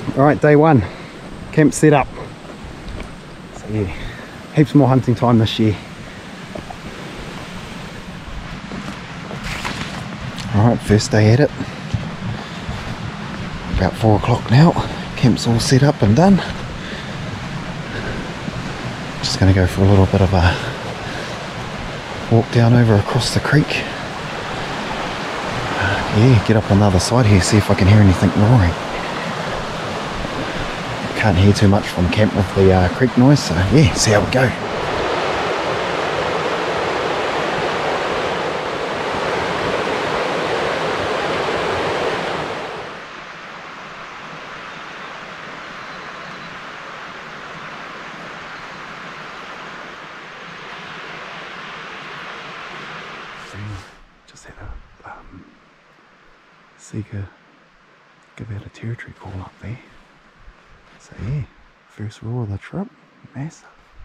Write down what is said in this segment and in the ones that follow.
Alright, day one. Camp set up. So yeah, heaps more hunting time this year. Alright, first day at it. About 4 o'clock now. Camp's all set up and done. Just going to go for a little bit of a walk down over across the creek. Yeah, get up on the other side here, see if I can hear anything roaring. Can't hear too much from camp with the creek noise, so yeah, see how we go. Just had a Sika give out a territory call up there. So yeah, first roar of the trip, massive.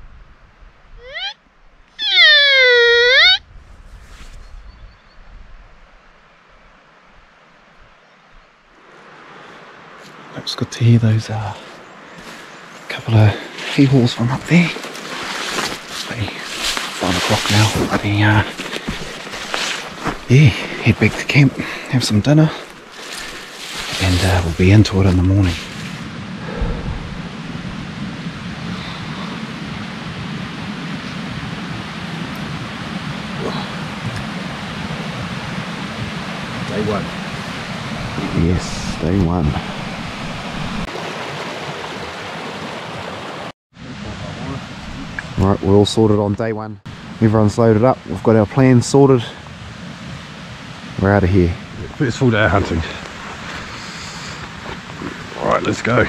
Looks good to hear those couple of hee-haws from up there. So, 5 o'clock now, but yeah, head back to camp, have some dinner, and we'll be into it in the morning. Day one. Yes, day one. Right, we're all sorted on day one. Everyone's loaded up. We've got our plans sorted. We're out of here. First full day of hunting. Alright, let's go.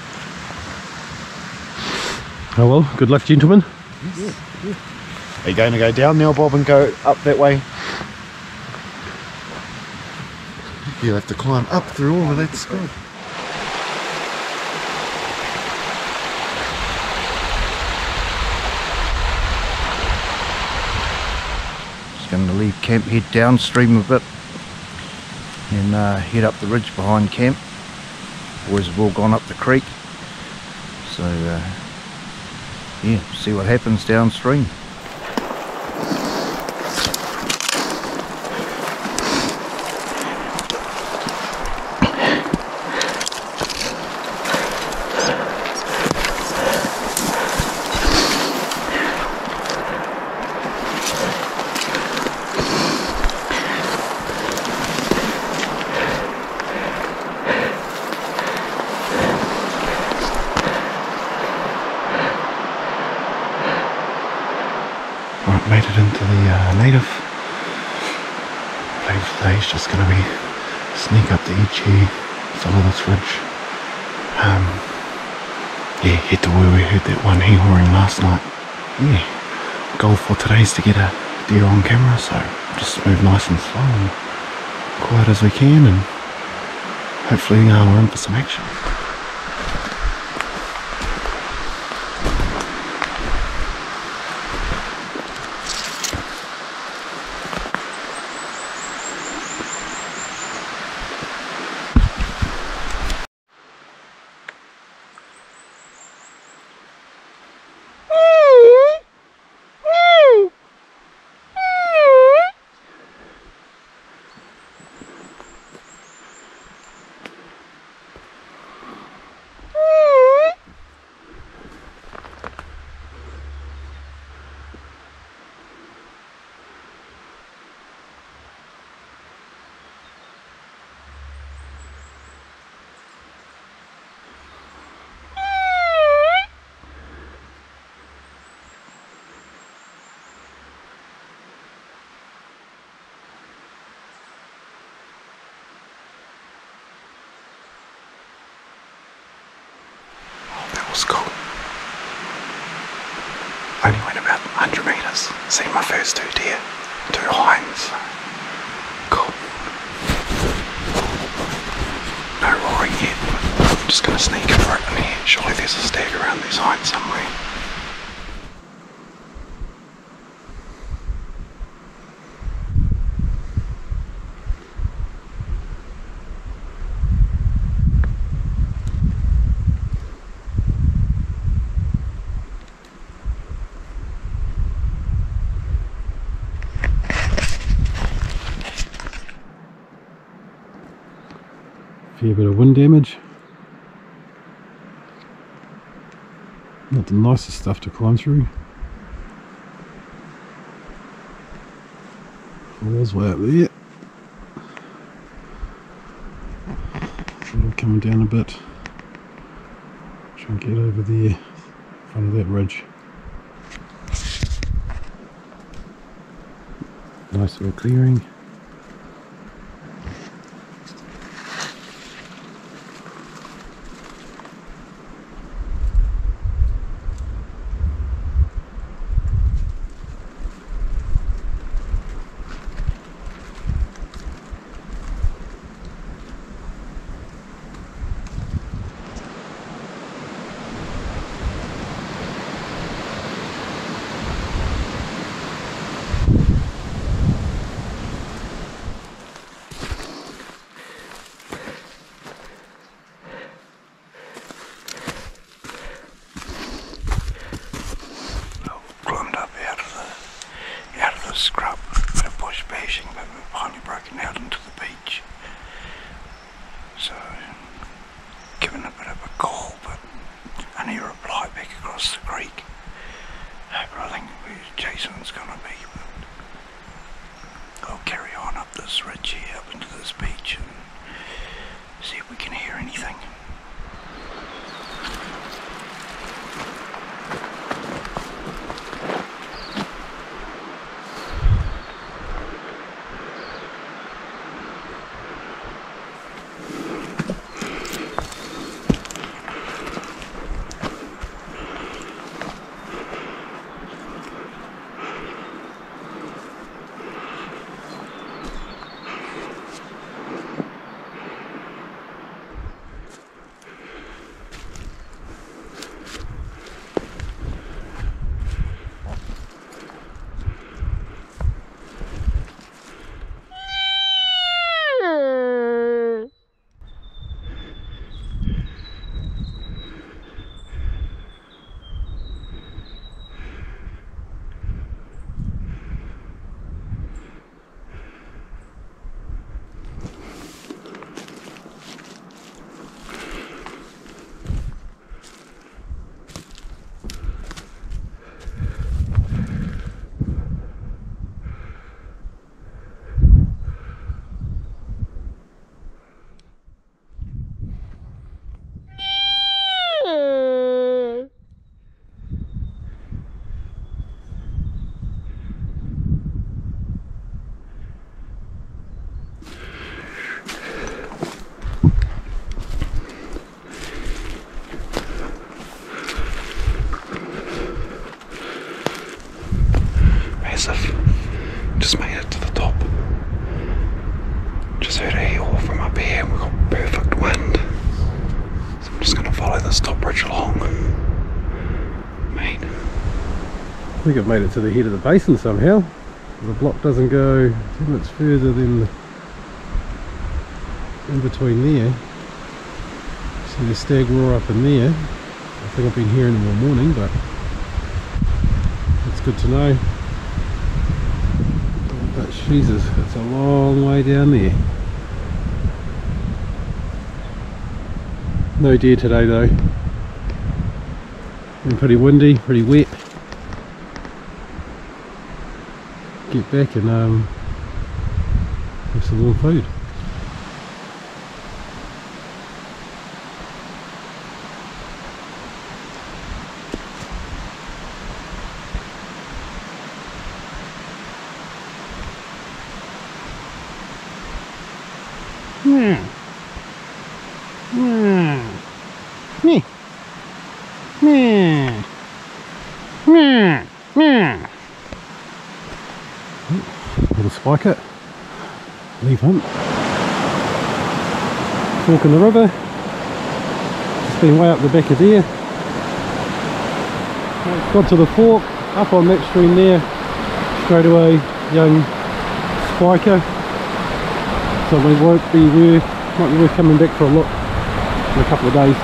Oh well, good luck, gentlemen. Yes. Yeah. Are you going to go down now, Bob, and go up that way? You'll have to climb up through all of that scrub. Just going to leave camp, head downstream a bit, and head up the ridge behind camp. Boys have all gone up the creek, so yeah, see what happens downstream. Made it into the native. Plan for today's just going to be sneak up the edge here, follow this ridge. Yeah, head to where we heard that one hee-hawing last night. Yeah, goal for today's to get a deer on camera, so just move nice and slow and quiet as we can, and hopefully we're in for some action. Was cool. Only went about 100 metres. Seen my first 2 deer, 2 hinds. Cool. No roaring yet, but I'm just going to sneak it right in here. Surely there's a stag around these hinds somewhere. Fair bit of wind damage. Not the nicest stuff to climb through. Falls way up there. Coming down a bit. Try and get over there, in front of that ridge. Nice little clearing. Scrub, a bit of bush bashing, but we've finally broken out into the beach. So, given a bit of a call, but only a reply back across the creek. But I think where Jason's gonna be, but I'll carry on up this ridge here, up into this beach, and see if we can hear anything. Just made it to the top. Just heard a hail from up here and we've got perfect wind. So I'm just going to follow this top bridge along. Man. I think I've made it to the head of the basin somehow. The block doesn't go too much further than in between there. See the stag roar up in there. I think I've been hearing them all morning, but it's good to know. But Jesus, it's a long way down there. No deer today though. Been pretty windy, pretty wet. Get back and have some more food. Little spike it, leave hunt, fork in the river, just been way up the back of there, got to the fork, up on that stream there, straight away, young spiker, so it might be worth coming back for a look in a couple of days.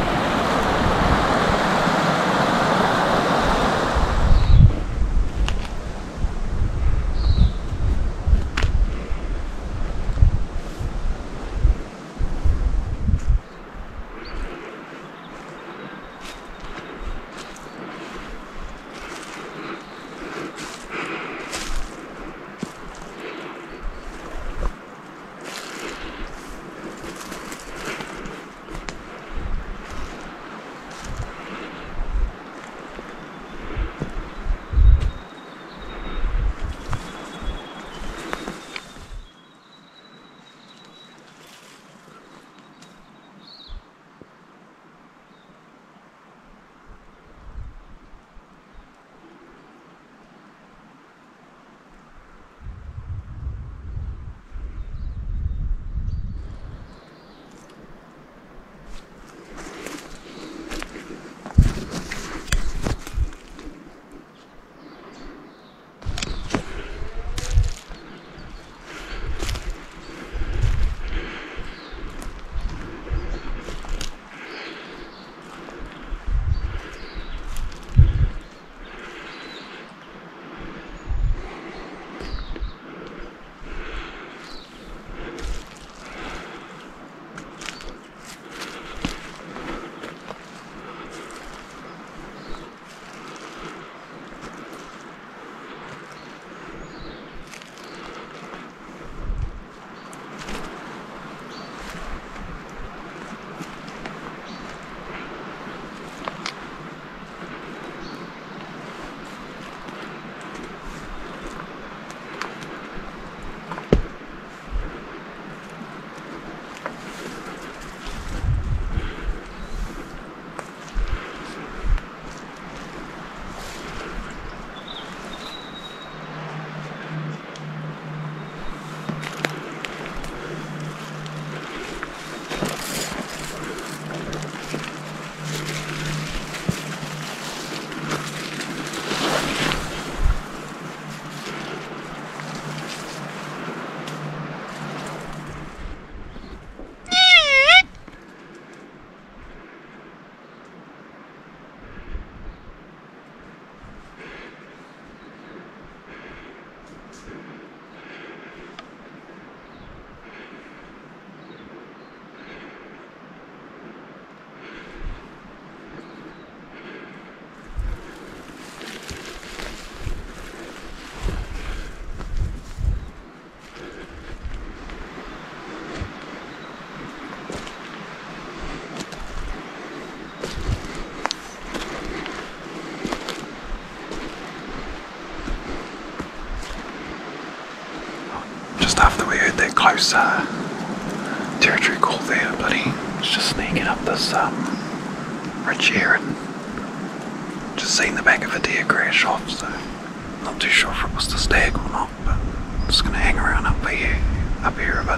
close territory call there, but he was just sneaking up this ridge here and just seen the back of a deer crash off, so not too sure if it was the stag or not, but I'm just going to hang around up here a bit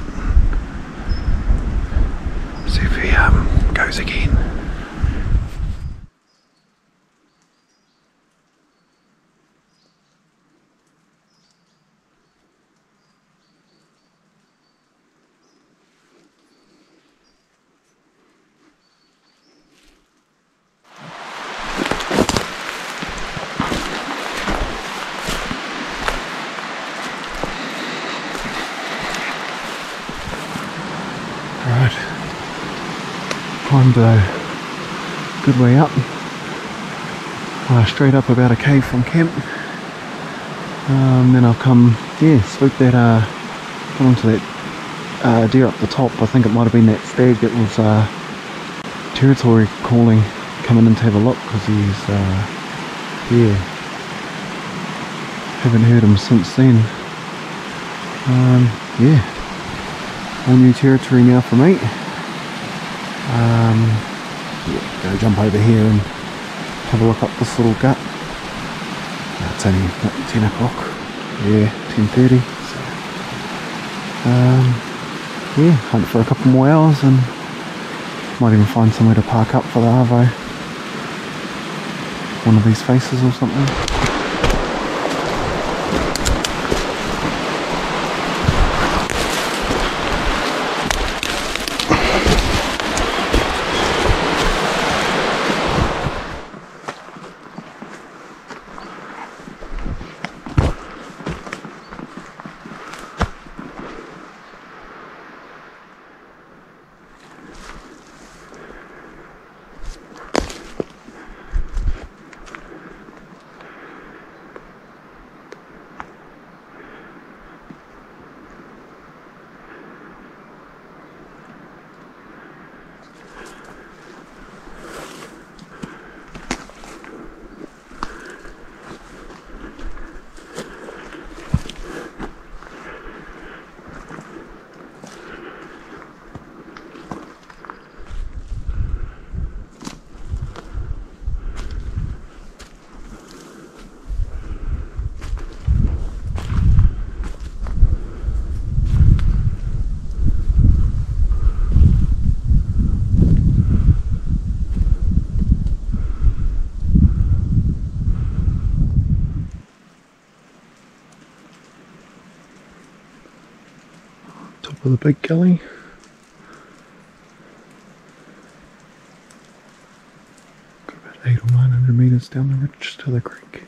and see if he goes again. Climbed a good way up, straight up about a cave from camp. Then I've come, swooped that, got onto that deer up the top. I think it might have been that stag that was territory calling, coming in to have a look, because he's, haven't heard him since then. All new territory now for me. Go jump over here and have a look up this little gut. It's only what, 10 o'clock, 10:30. So, hunt for a couple more hours and might even find somewhere to park up for the arvo. One of these faces or something. For the big gully. Got about 800 or 900 metres down the ridge to the creek.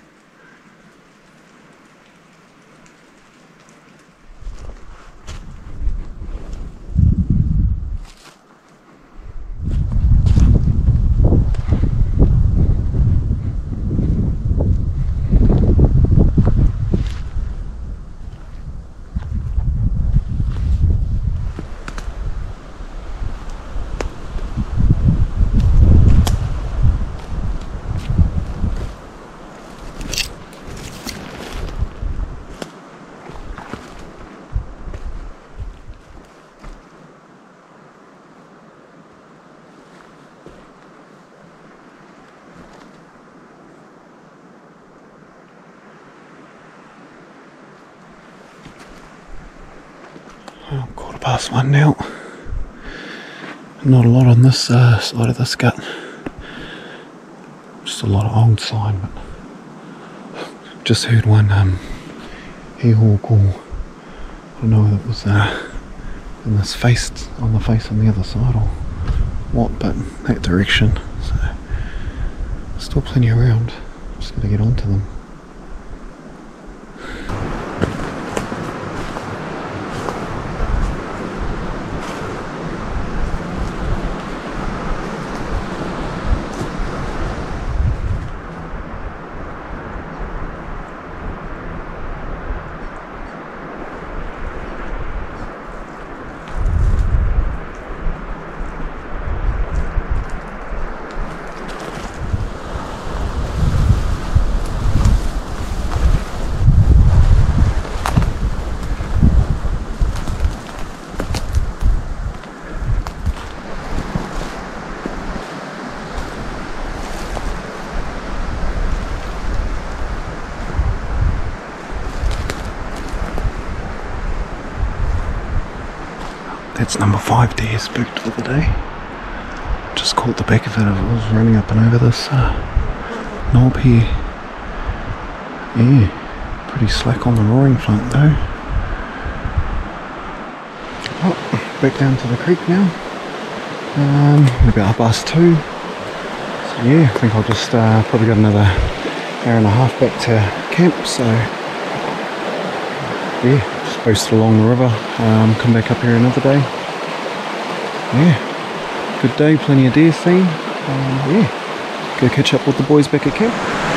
Past one now. Not a lot on this side of this gut. Just a lot of old sign, but just heard one hee-haw call. I don't know if it was in this face, on the face on the other side or what, but that direction. So still plenty around. Just gotta get onto them. That's number 5 deer spooked for the day. Just caught the back of it. I was running up and over this knob here. Yeah, pretty slack on the roaring front though. Oh, back down to the creek now. About 2:30. So yeah, I think I'll just probably got another hour and a half back to camp. So yeah, just posted along the river. Come back up here another day. Yeah, good day, plenty of deer seen. Yeah, go catch up with the boys back at camp.